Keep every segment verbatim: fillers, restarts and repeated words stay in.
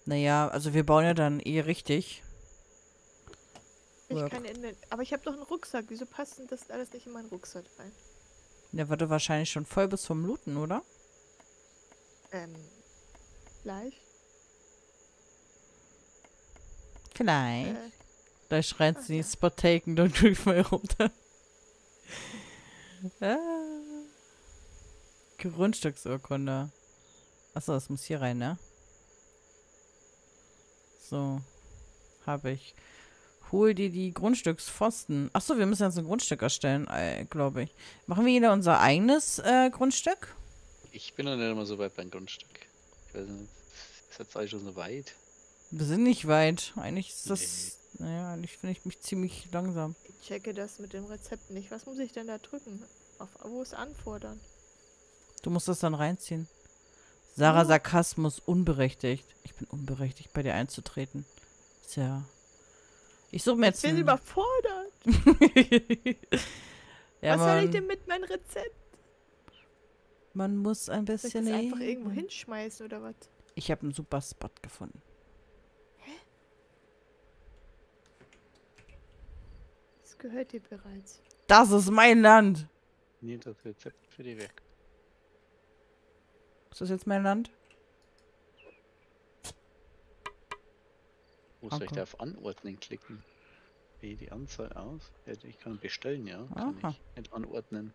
Naja, also wir bauen ja dann eh richtig. Ich Work. kann in den, aber ich habe doch einen Rucksack. Wieso passt denn das alles nicht in meinen Rucksack rein? Der wurde wahrscheinlich schon voll bis zum Looten, oder? Ähm, gleich. Vielleicht. Äh, Da schreit ach sie, ja. Spot taken, don't drift mal runter. Ah. Grundstücksurkunde. Achso, das muss hier rein, ne? So. Habe ich. Hol dir die Grundstückspfosten. Achso, wir müssen jetzt ein Grundstück erstellen, äh, glaube ich. Machen wir jeder unser eigenes äh, Grundstück? Ich bin noch nicht immer so weit beim Grundstück. Ich weiß nicht, ist jetzt eigentlich schon so weit? Wir sind nicht weit. Eigentlich ist Nee. das. Naja, eigentlich finde ich mich ziemlich langsam. Ich checke das mit dem Rezept nicht. Was muss ich denn da drücken? Auf wo ist Anfordern? Du musst das dann reinziehen. Sarah Oh. Sarkasmus, unberechtigt. Ich bin unberechtigt, bei dir einzutreten. Ist ja. Ich suche mir Ich jetzt. bin ein- überfordert. ja, Was soll ich man, denn mit meinem Rezept? man muss ein Soll ich bisschen. das einfach üben. irgendwo hinschmeißen oder was? Ich habe einen super Spot gefunden. Das gehört dir bereits. Das ist mein Land. Nee, das Rezept für die Werk. Ist das jetzt mein Land? Wo soll ich Okay. da auf Anordnen klicken? Wie die Anzahl aus? Ja, ich kann bestellen, ja. Kann Aha. ich nicht anordnen.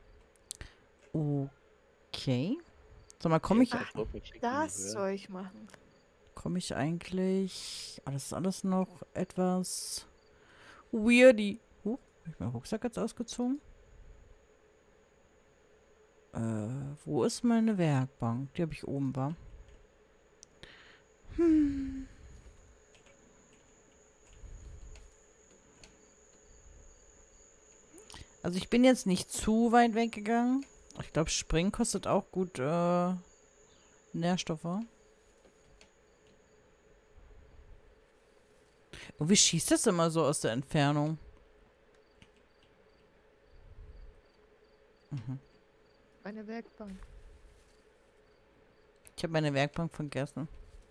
Okay. Sag mal, komme ich, Ja, Doppelklicken Das höher. soll ich machen. komme ich eigentlich. Alles, alles noch etwas weirdy. Huh, hab ich meinen Rucksack jetzt ausgezogen? Äh, wo ist meine Werkbank? Die habe ich oben, war. Hm. Also ich bin jetzt nicht zu weit weggegangen. Ich glaube, Springen kostet auch gut äh, Nährstoffe. Und wie schießt das immer so aus der Entfernung? Mhm. Meine Werkbank. Ich habe meine Werkbank vergessen.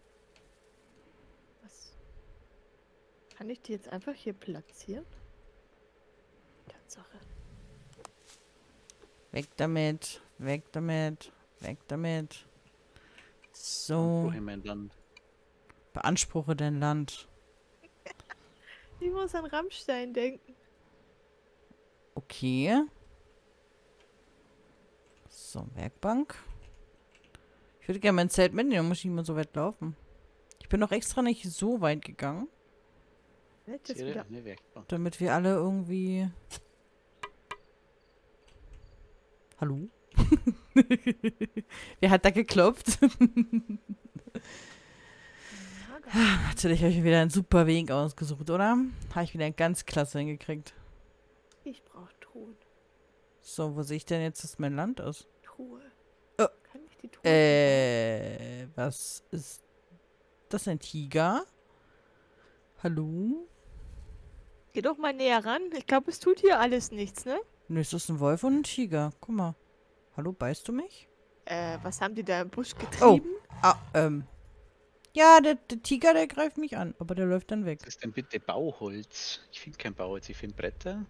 Was? Kann ich die jetzt einfach hier platzieren? Tatsache. Weg damit, weg damit, weg damit. So, Anspruch in mein Land. beanspruche dein Land. Ich muss an Rammstein denken. Okay. So, Werkbank. Ich würde gerne mein Zelt mitnehmen, dann muss ich nicht mehr so weit laufen. Ich bin doch extra nicht so weit gegangen, Nicht das Sehe wieder. eine Werkbank. damit wir alle irgendwie... Hallo? Wer hat da geklopft? Natürlich habe ich mir wieder einen super Weg ausgesucht, oder? Habe ich wieder ganz klasse hingekriegt. Ich brauche Truhen. So, wo sehe ich denn jetzt, dass mein Land ist? Truhe. Oh. Kann ich die Truhe? Äh, was ist das, ein Tiger? Hallo? Geh doch mal näher ran. Ich glaube, es tut hier alles nichts, ne? Nö, ist das ein Wolf und ein Tiger? Guck mal. Hallo, beißt du mich? Äh, was haben die da im Busch Oh, getrieben? ah, ähm. Ja, der, der Tiger, der greift mich an, aber der läuft dann weg. Was ist denn bitte Bauholz? Ich finde kein Bauholz, ich finde Bretter.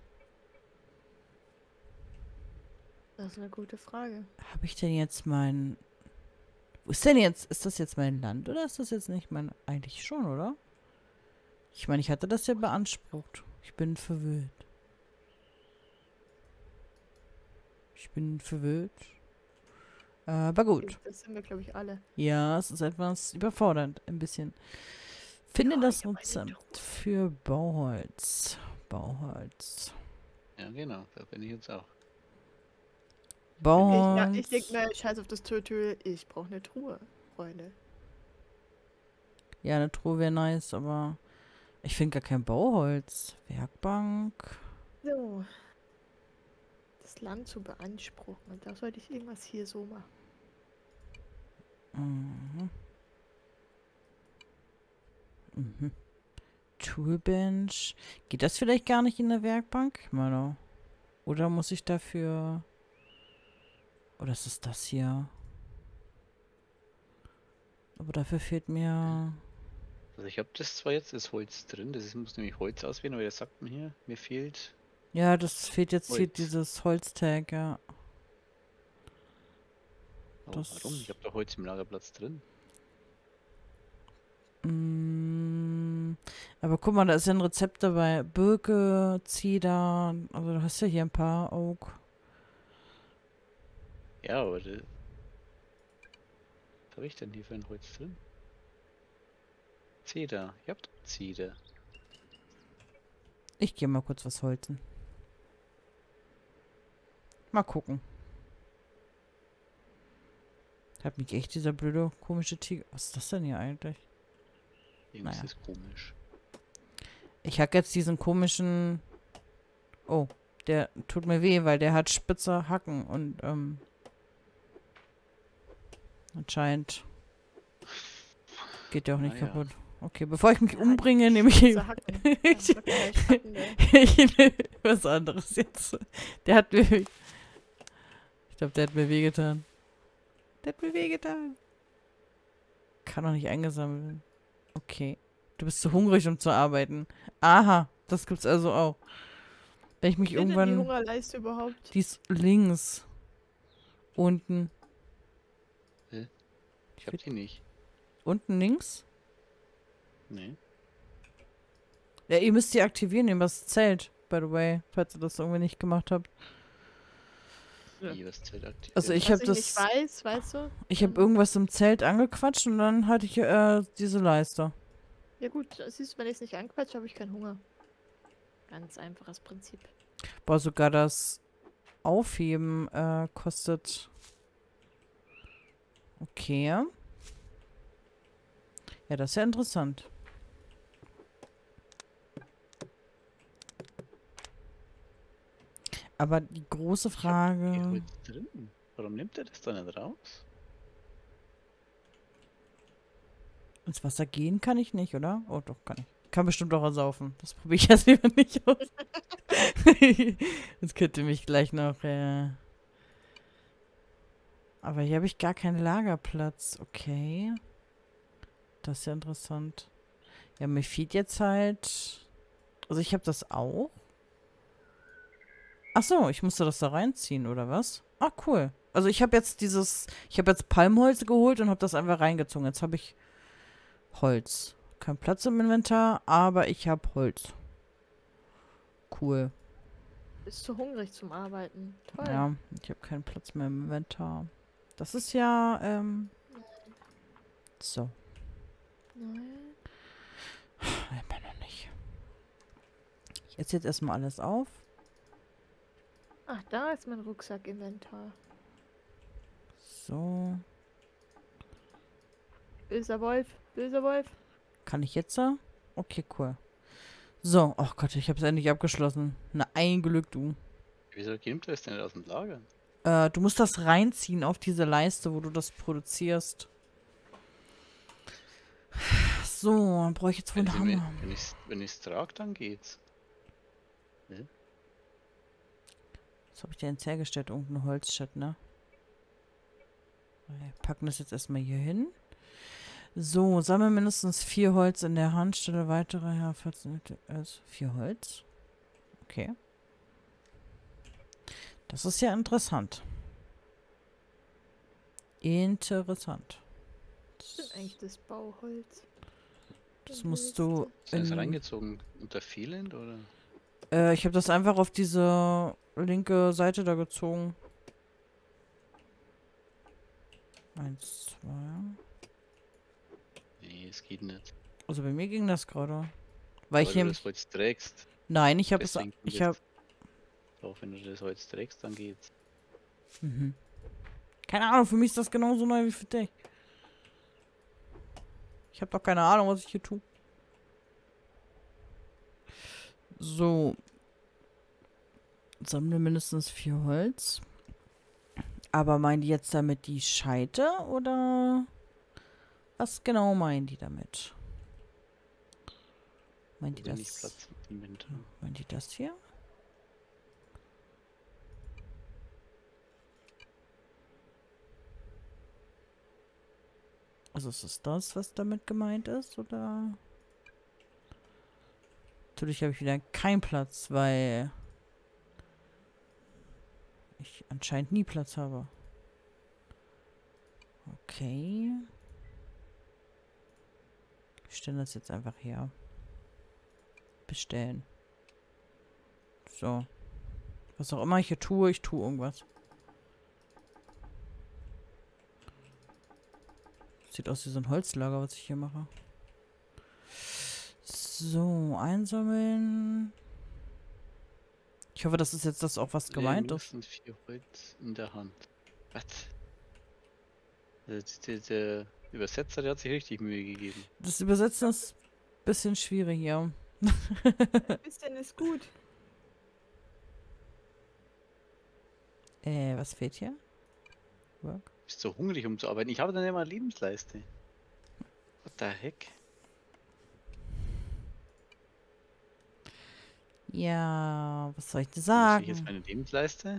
Das ist eine gute Frage. Habe ich denn jetzt mein... Wo ist denn jetzt... Ist das jetzt mein Land oder ist das jetzt nicht mein... Eigentlich schon, oder? Ich meine, ich hatte das ja beansprucht. Ich bin verwirrt. Ich bin verwirrt. Aber gut. Das sind wir, glaube ich, alle. Ja, es ist etwas überfordernd. Ein bisschen. Finde Ja, das ich hab eine Rezept für Bauholz. Bauholz. Ja, genau, da bin ich jetzt auch. Ich, Bauholz. ja, ich leg mal Scheiß auf das Tötöl. Ich brauche eine Truhe, Freunde. Ja, eine Truhe wäre nice, aber ich finde gar kein Bauholz. Werkbank. So. Das Land zu beanspruchen. Und da sollte ich irgendwas hier so machen. Mhm. Mhm. Toolbench. Geht das vielleicht gar nicht in der Werkbank? Ich meine, oder muss ich dafür... Oder ist es das hier? Aber dafür fehlt mir... Also ich habe das zwar jetzt, das Holz drin, das ist, muss nämlich Holz auswählen, aber der sagt mir hier, mir fehlt Ja, das fehlt jetzt hier Holz. dieses Holztag, ja. Oh, Das- warum? Ich habe doch Holz im Lagerplatz drin. Mm, aber guck mal, da ist ja ein Rezept dabei. Birke, Zeder, also du hast ja hier ein paar Oak. Ja, aber das, was habe ich denn hier für ein Holz drin? Zeder. Ihr habt doch Zeder. Ich gehe mal kurz was holzen. Mal gucken. Hat mich echt dieser blöde, komische Tiger... Was ist das denn hier eigentlich? Irgendwas Naja. ist komisch. Ich hack jetzt diesen komischen... Oh, der tut mir weh, weil der hat spitze Hacken und, ähm... anscheinend geht der auch nicht Ah, ja. kaputt. Okay, bevor ich mich Ja, umbringe, nehme ich spitze Hacken. Ja, ich, sag mal, ich Hacken, ne? ich nehme was anderes jetzt. Der hat mir... Ich glaube, der hat mir wehgetan. Der hat mir wehgetan. Kann doch nicht eingesammelt werden. Okay. Du bist zu hungrig, um zu arbeiten. Aha, das gibt's also auch. Wenn ich mich Steht denn die irgendwann... Hungerleiste überhaupt? Die ist links. Unten. Ich hab die nicht. Unten links? Nee. Ja, ihr müsst die aktivieren über das Zelt, by the way, falls ihr das irgendwie nicht gemacht habt. Ja. Wie was Zelt aktiviert? Also ich Was habe ich das... nicht weiß, weißt du? Ich habe dann- irgendwas im Zelt angequatscht und dann hatte ich äh, diese Leiste. Ja gut, siehst du, wenn ich es nicht anquatsche, habe ich keinen Hunger. Ganz einfaches Prinzip. Boah, sogar das Aufheben äh, kostet... Okay. Ja, das ist ja interessant. Aber die große Hier Frage... Holz drin. Warum nimmt er das da nicht raus? Ins Wasser gehen kann ich nicht, oder? Oh, doch, kann ich. Kann bestimmt auch ersaufen. Das probiere ich jetzt lieber nicht aus. Das könnte mich gleich noch... Äh... Aber hier habe ich gar keinen Lagerplatz. Okay. Das ist ja interessant. Ja, mir fehlt jetzt halt... Also ich habe das auch. Ach so, ich musste das da reinziehen, oder was? Ah, cool. Also ich habe jetzt dieses... Ich habe jetzt Palmholz geholt und habe das einfach reingezogen. Jetzt habe ich Holz. Kein Platz im Inventar, aber ich habe Holz. Cool. Bist zu hungrig zum Arbeiten. Toll. Ja, ich habe keinen Platz mehr im Inventar. Das ist ja, ähm... So. Nein. Immer noch nicht. Ich esse jetzt erstmal alles auf. Ach, da ist mein Rucksack-Inventar. So. Böser Wolf, böser Wolf. Kann ich jetzt da? Okay, cool. So, oh Gott, ich habe es endlich abgeschlossen. Na, ein Glück, du. Wieso nimmt er das denn nicht aus dem Lager? Äh, du musst das reinziehen auf diese Leiste, wo du das produzierst. So, dann brauche ich jetzt wohl Wenn einen ich Hammer. wenn ich's, wenn ich's trage, dann geht's. Was habe ich denn jetzt hergestellt? Irgendein Holzschat, ne? Wir packen das jetzt erstmal hier hin. So, sammle mindestens vier Holz in der Hand, stelle weitere her. vierzehn, also vier Holz. Okay. Das ist ja interessant. Interessant. Was ist denn eigentlich das Bauholz? Das Wo musst ist du Ist das in, reingezogen unter fehlend oder? äh, ich habe das einfach auf diese linke Seite da gezogen. Eins, zwei. Nee, es geht nicht. Also bei mir ging das gerade. Weil ich Weil hier... du das Holz trägst. Nein, ich habe es... Deswegen Ich geht habe... Auch wenn du das Holz trägst, dann geht's. Mhm. Keine Ahnung, für mich ist das genauso neu wie für dich. Ich habe doch keine Ahnung, was ich hier tue. So. Sammle mindestens vier Holz. Aber meinen die jetzt damit die Scheite oder was genau meinen die damit? Meinen die Wenn nicht das? Platz im Inventar. Meinen die das hier? Also ist es das, was damit gemeint ist, oder? Natürlich habe ich wieder keinen Platz, weil ich anscheinend nie Platz habe. Okay. Ich stelle das jetzt einfach her. Bestellen. So. Was auch immer ich hier tue, ich tue irgendwas. Sieht aus wie so ein Holzlager, was ich hier mache. So, einsammeln. Ich hoffe, das ist jetzt das auch, was gemeint ist. Mindestens vier Holz in der Hand. Was? Also, der, der Übersetzer, der hat sich richtig Mühe gegeben. Das Übersetzen ist ein bisschen schwierig hier. Ein bisschen ist gut. Äh, was fehlt hier? Work. Bist so hungrig, um zu arbeiten. Ich habe dann immer eine Lebensleiste. What the heck? Ja, was soll ich dir Muss ich jetzt sagen? meine Lebensleiste?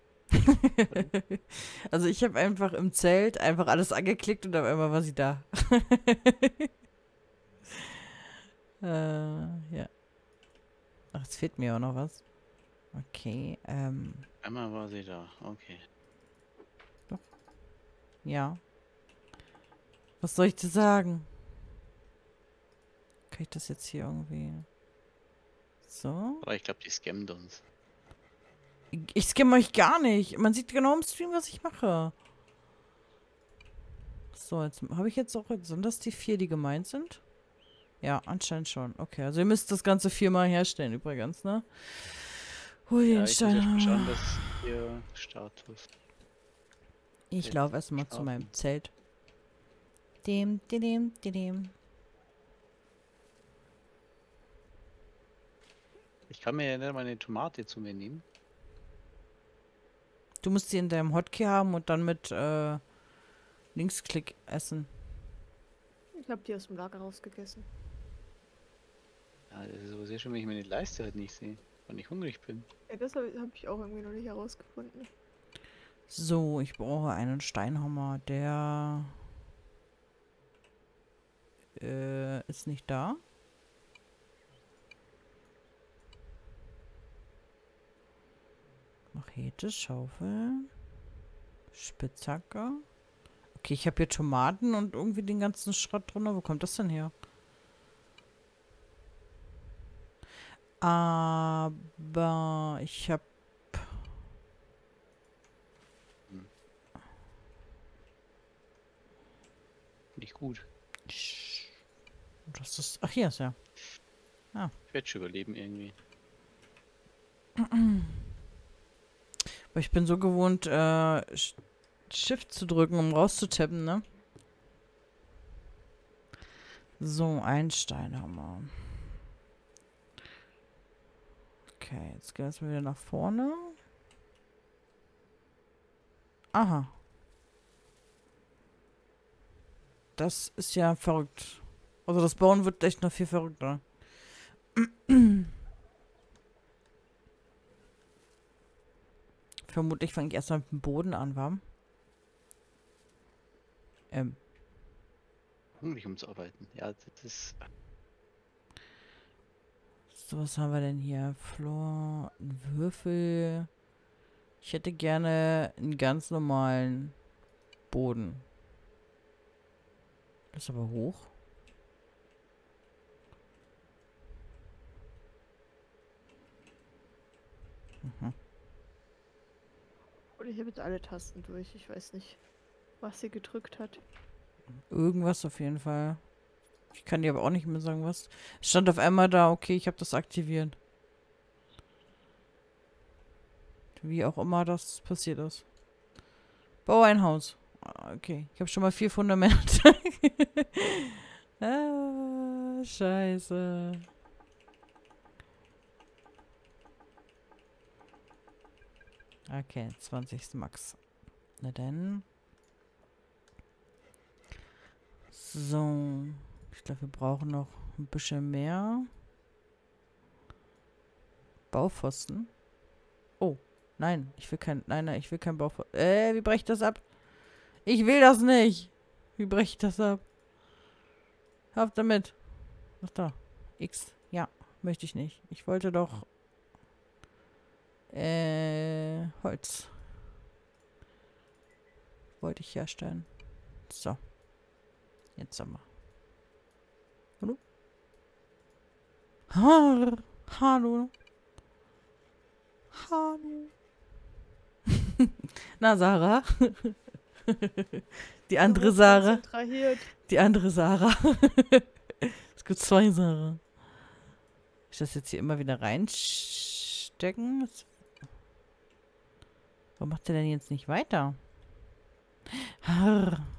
Also ich habe einfach im Zelt einfach alles angeklickt und auf einmal war sie da. äh, ja. Ach, es fehlt mir auch noch was. Okay, ähm, Einmal war sie da, okay. ja. Was soll ich dir sagen? Kann ich das jetzt hier irgendwie... So? Aber ich glaube, die scammt uns. Ich scamme euch gar nicht. Man sieht genau im Stream, was ich mache. So, jetzt habe ich jetzt auch... Sind das die vier, die gemeint sind? Ja, anscheinend schon. Okay, also ihr müsst das Ganze viermal herstellen übrigens, ne? Hui, Ja, den ich muss erst mal Stein. schauen, dass hier Status. Ich Jetzt laufe erstmal zu schlafen. meinem Zelt. Dem, dem, dem, dem. Ich kann mir ja nicht meine Tomate zu mir nehmen. Du musst sie in deinem Hotkey haben und dann mit äh, Linksklick essen. Ich habe die aus dem Lager rausgegessen. Ja, das ist aber sehr schön, wenn ich meine Leiste halt nicht sehe, wenn ich hungrig bin. Ja, das habe hab ich auch irgendwie noch nicht herausgefunden. So, ich brauche einen Steinhammer. Der äh, ist nicht da. Machete, Schaufel, Spitzhacke. Okay, ich habe hier Tomaten und irgendwie den ganzen Schrott drunter. Wo kommt das denn her? Aber ich habe... Nicht gut. Das ist... Ach, hier ist ja. Ich werde schon überleben irgendwie. Aber ich bin so gewohnt, äh, Sh- Shift zu drücken, um rauszutappen, ne? So, ein Steinhammer. Okay, jetzt gehen wir jetzt mal wieder nach vorne. Aha. Das ist ja verrückt. Also das Bauen wird echt noch viel verrückter. Vermutlich fange ich erstmal mit dem Boden an, wa? Ähm. Hungrig, um zu arbeiten. Ja, das ist. So, was haben wir denn hier? Flor, ein Würfel. Ich hätte gerne einen ganz normalen Boden. Das ist aber hoch. Mhm. Und ich habe jetzt alle Tasten durch. Ich weiß nicht, was sie gedrückt hat. Irgendwas auf jeden Fall. Ich kann dir aber auch nicht mehr sagen, was. Es stand auf einmal da, okay, ich habe das aktiviert. Wie auch immer das passiert ist. Bau ein Haus. Ah, okay, ich habe schon mal vier Fundamente. ah, scheiße. Okay, zwanzig Max. Na dann. So. Ich glaube, wir brauchen noch ein bisschen mehr. Baupfosten. Oh, nein, ich will kein. Nein, nein, ich will kein Baupfosten. Äh, wie breche ich das ab? Ich will das nicht. Wie breche ich das ab? Hör auf damit. Ach da. X. Ja, möchte ich nicht. Ich wollte doch äh, Holz. Wollte ich herstellen. So. Jetzt haben wir. Hallo? Ha Hallo. Hallo. Na, Sarah. Die andere Sarah. Konzentriert. Die andere Sarah. Es gibt zwei Sarah. Ich das jetzt hier immer wieder reinstecken? Das- Warum macht der denn jetzt nicht weiter? Harr.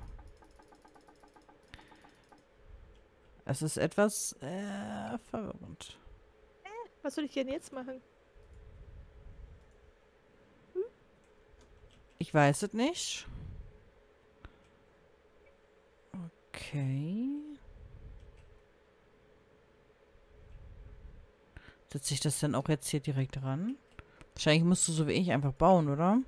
Es ist etwas äh, verwirrend. Was soll ich denn jetzt machen? Ich weiß es nicht. Okay. Setze ich das dann auch jetzt hier direkt ran? Wahrscheinlich musst du so wie ich einfach bauen, oder?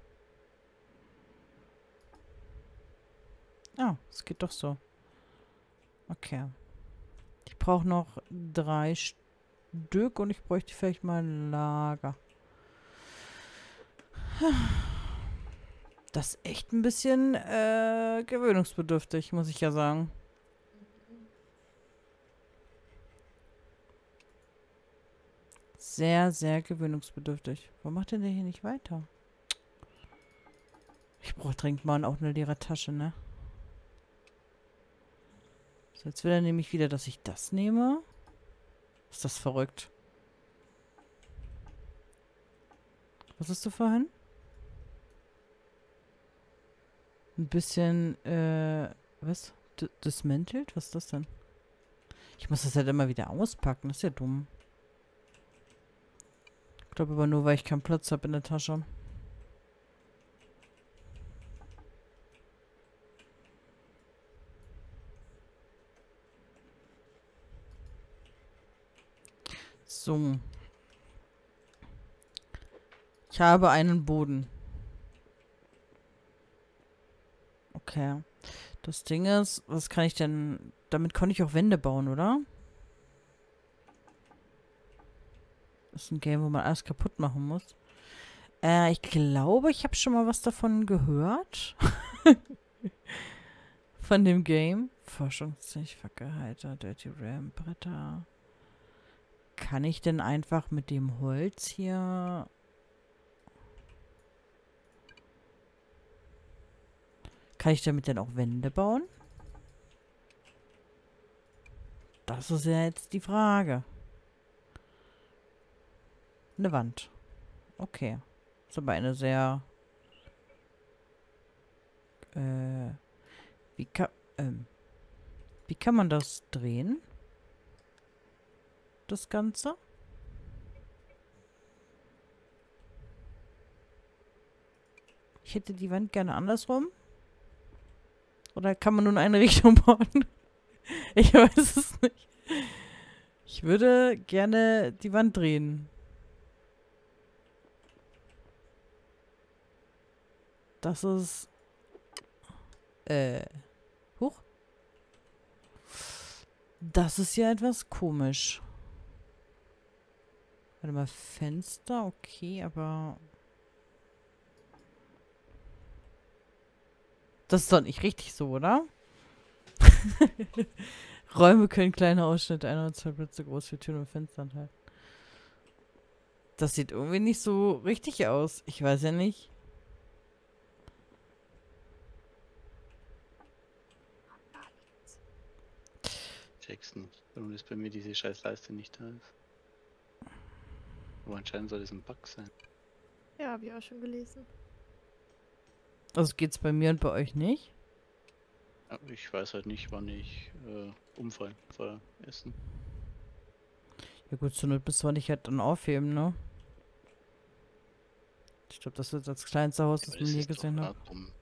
Ah, es geht doch so. Okay. Ich brauche noch drei Stück und ich bräuchte vielleicht mal ein Lager. Das ist echt ein bisschen äh, gewöhnungsbedürftig, muss ich ja sagen. Sehr, sehr gewöhnungsbedürftig. Warum macht denn der hier nicht weiter? Ich brauche dringend mal auch eine leere Tasche, ne? So, jetzt will er nämlich wieder, dass ich das nehme. Ist das verrückt? Was hast du vorhin? Ein bisschen, äh, was? D dismantelt? Was ist das denn? Ich muss das halt immer wieder auspacken. Das ist ja dumm. Ich glaube aber nur, weil ich keinen Platz habe in der Tasche. So. Ich habe einen Boden. Okay. Das Ding ist, was kann ich denn... Damit konnte ich auch Wände bauen, oder? Das ist ein Game, wo man alles kaputt machen muss. Äh, ich glaube, ich habe schon mal was davon gehört. Von dem Game. Forschungszeit, Fackelhalter, Dirty Ram, Bretter. Kann ich denn einfach mit dem Holz hier... Kann ich damit denn auch Wände bauen? Das ist ja jetzt die Frage. Eine Wand. Okay. Ist aber eine sehr... Äh... Wie kann... Ähm... Wie kann man das drehen? Das Ganze? Ich hätte die Wand gerne andersrum. Oder kann man nur in eine Richtung bauen? Ich weiß es nicht. Ich würde gerne die Wand drehen. Das ist... Äh... Huch. Das ist ja etwas komisch. Warte mal, Fenster, okay, aber... Das ist doch nicht richtig so, oder? Räume können kleine Ausschnitte einer und zwei Plätze groß für Türen und Fenster enthalten. Das sieht irgendwie nicht so richtig aus. Ich weiß ja nicht. Check's nicht. Warum ist bei mir diese scheiß Leiste nicht da ist. Aber anscheinend soll das ein Bug sein. Ja, habe ich auch schon gelesen. Also geht's bei mir und bei euch nicht? Ja, ich weiß halt nicht, wann ich äh, umfall vor Essen. Ja gut, zur Not müssen wir dich halt dann aufheben, ne? Ich glaube, das wird das kleinste Haus, Ja, das aber man das je ist doch gesehen hat. grad dumm.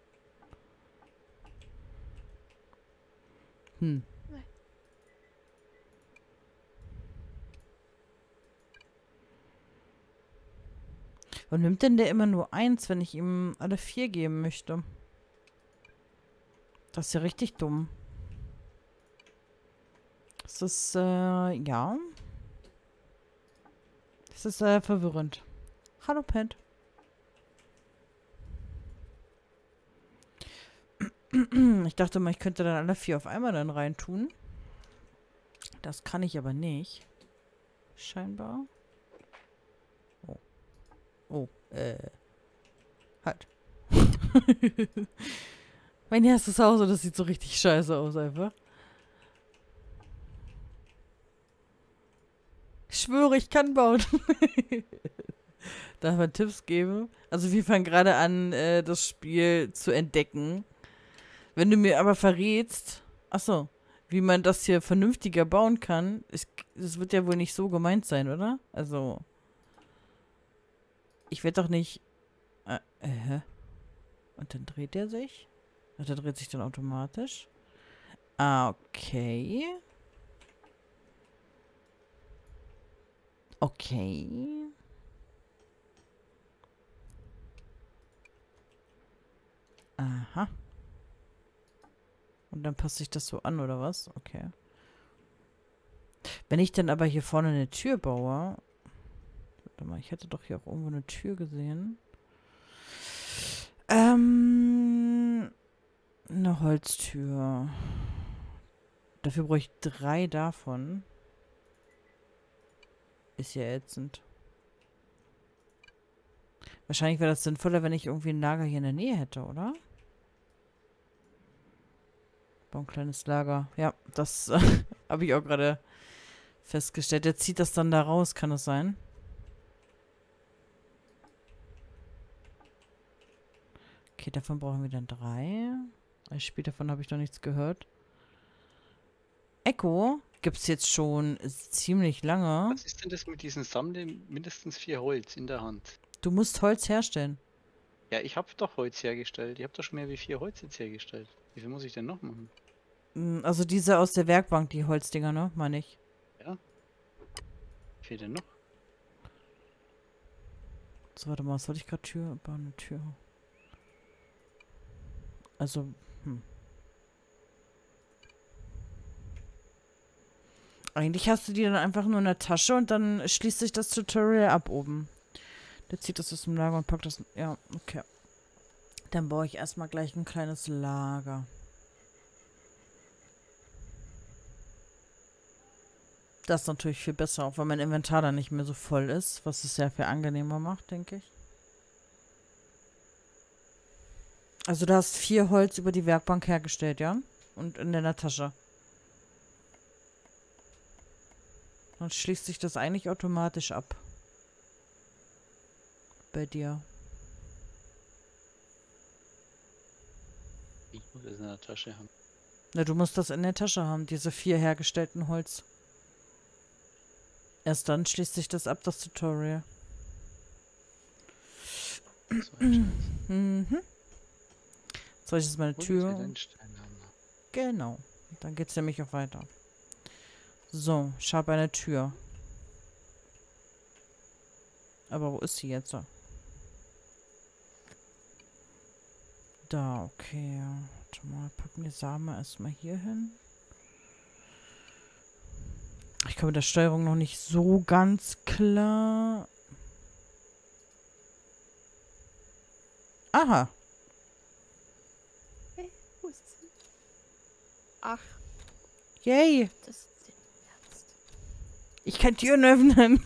Hm. Warum nimmt denn der immer nur eins, wenn ich ihm alle vier geben möchte? Das ist ja richtig dumm. Das ist, äh, ja. Das ist, äh, verwirrend. Hallo, Pet. Ich dachte mal, ich könnte dann alle vier auf einmal dann reintun. Das kann ich aber nicht. Scheinbar. Oh. Oh, äh. Halt. Mein erstes Haus und das sieht so richtig scheiße aus einfach. Ich schwöre, ich kann bauen. Darf man Tipps geben? Also wir fangen gerade an, äh, das Spiel zu entdecken. Wenn du mir aber verrätst, achso, wie man das hier vernünftiger bauen kann, ist, das wird ja wohl nicht so gemeint sein, oder? Also, ich werde doch nicht... Äh, äh, und dann dreht er sich? Ach, der dreht sich dann automatisch. Ah, okay. Okay. Aha. Und dann passt sich das so an, oder was? Okay. Wenn ich dann aber hier vorne eine Tür baue... Warte mal, ich hätte doch hier auch irgendwo eine Tür gesehen. Ähm... Eine Holztür. Dafür brauche ich drei davon. Ist ja ätzend. Wahrscheinlich wäre das sinnvoller, wenn ich irgendwie ein Lager hier in der Nähe hätte, oder? Bau ein kleines Lager. Ja, das äh, habe ich auch gerade festgestellt. Der zieht das dann da raus, kann das sein? Okay, davon brauchen wir dann drei. Ein Spiel davon habe ich noch nichts gehört. Echo gibt es jetzt schon ziemlich lange. Was ist denn das mit diesen Sammeln? Mindestens vier Holz in der Hand. Du musst Holz herstellen. Ja, ich habe doch Holz hergestellt. Ich habe doch schon mehr wie vier Holz jetzt hergestellt. Wie viel muss ich denn noch machen? Also diese aus der Werkbank, die Holzdinger, ne? Meine ich. Ja. Wie viel denn noch? So, warte mal, was soll ich gerade Tür bauen? Eine Tür. Also, hm. Eigentlich hast du die dann einfach nur in der Tasche und dann schließt sich das Tutorial ab oben. Der zieht das aus dem Lager und packt das... Ja, okay. Dann baue ich erstmal gleich ein kleines Lager. Das ist natürlich viel besser, auch weil mein Inventar dann nicht mehr so voll ist, was es sehr viel angenehmer macht, denke ich. Also du hast vier Holz über die Werkbank hergestellt, ja? Und in deiner Tasche. Dann schließt sich das eigentlich automatisch ab. Bei dir. Ich muss es in der Tasche haben. Na, du musst das in der Tasche haben, diese vier hergestellten Holz. Erst dann schließt sich das ab, das Tutorial. So ein Scheiß. Mhm. Soll ich jetzt meine Hol uns Tür? wieder einen Steinhammer. Genau. Dann geht's nämlich auch weiter. So, ich habe eine Tür. Aber wo ist sie jetzt? Da, okay. Warte mal, packen die Samen erstmal hier hin. Ich komme mit der Steuerung noch nicht so ganz klar. Aha. Hey, wo ist sie? Ach, Yay. das ist im Ernst. Ich kann Türen öffnen.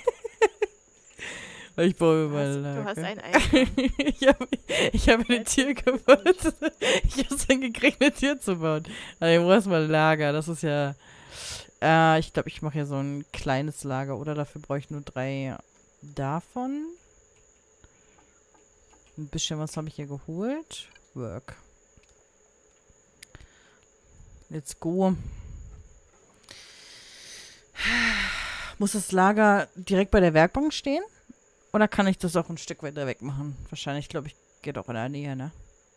Ich brauche Du mal hast, du hast Lager. einen Eingang. ich habe ich hab eine Tür gebaut. Ich habe es hingekriegt, eine Tür zu bauen. Aber ich brauche erstmal Lager. Das ist ja... Äh, ich glaube, ich mache hier so ein kleines Lager. Oder dafür brauche ich nur drei davon. Ein bisschen was habe ich hier geholt. Work. Let's go. Muss das Lager direkt bei der Werkbank stehen? Oder kann ich das auch ein Stück weiter weg machen? Wahrscheinlich, glaube ich, geht auch in der Nähe, ne?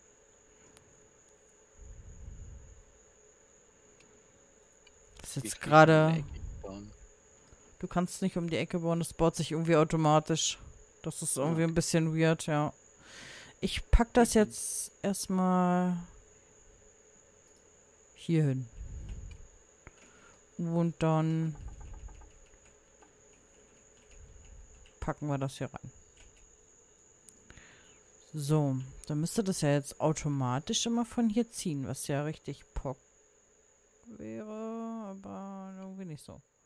Das ist Wie jetzt viel gerade... kann man eigentlich bauen? Du kannst nicht um die Ecke bauen, das baut sich irgendwie automatisch. Das ist irgendwie ein bisschen weird, ja. Ich pack das jetzt erstmal hier hin. Und dann packen wir das hier rein. So, dann müsste das ja jetzt automatisch immer von hier ziehen, was ja richtig pock wäre, aber irgendwie nicht so.